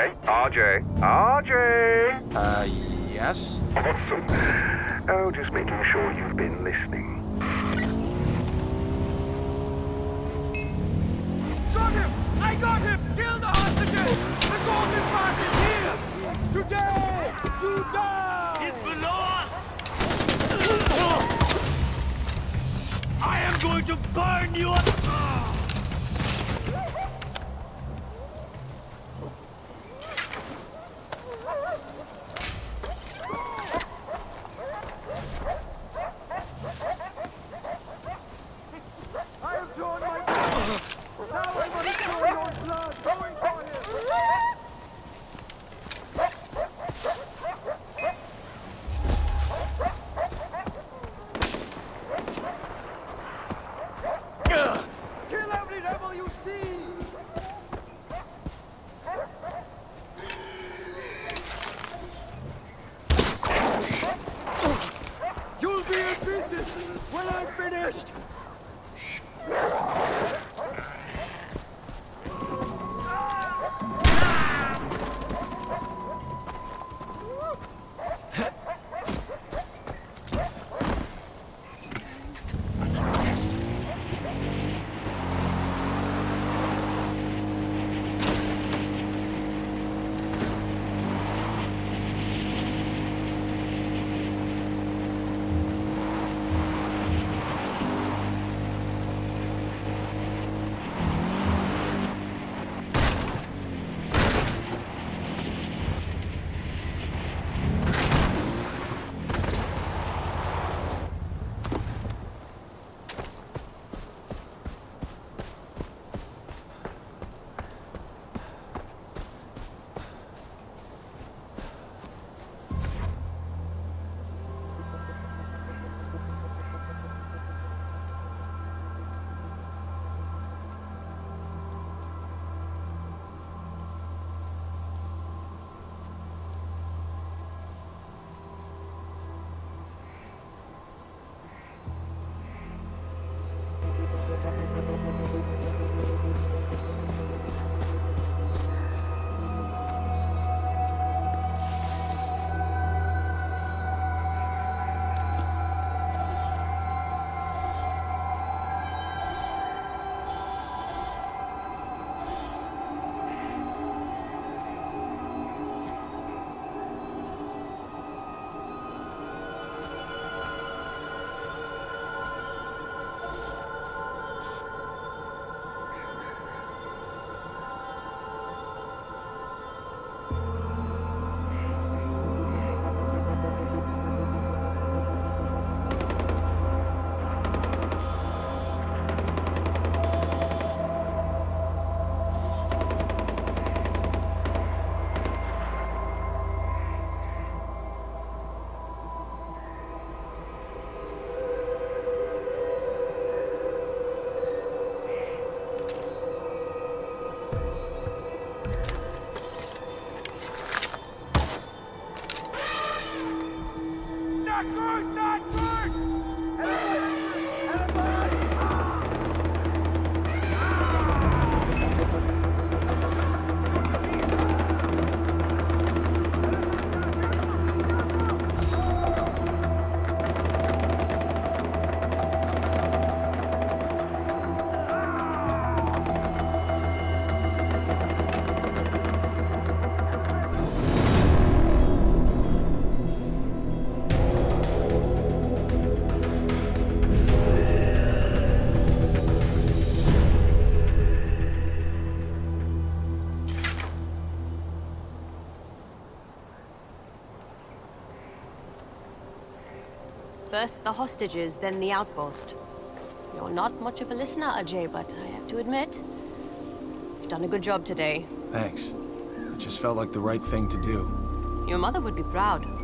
RJ? RJ? RJ? Yes? Awesome. Oh, just making sure you've been listening. Got him! I got him! Kill the hostages! The golden path is here! Today, you die! It's below us! I am going to burn you up! When I'm finished! First the hostages, then the outpost. You're not much of a listener, Ajay, but I have to admit, you've done a good job today. Thanks. It just felt like the right thing to do. Your mother would be proud.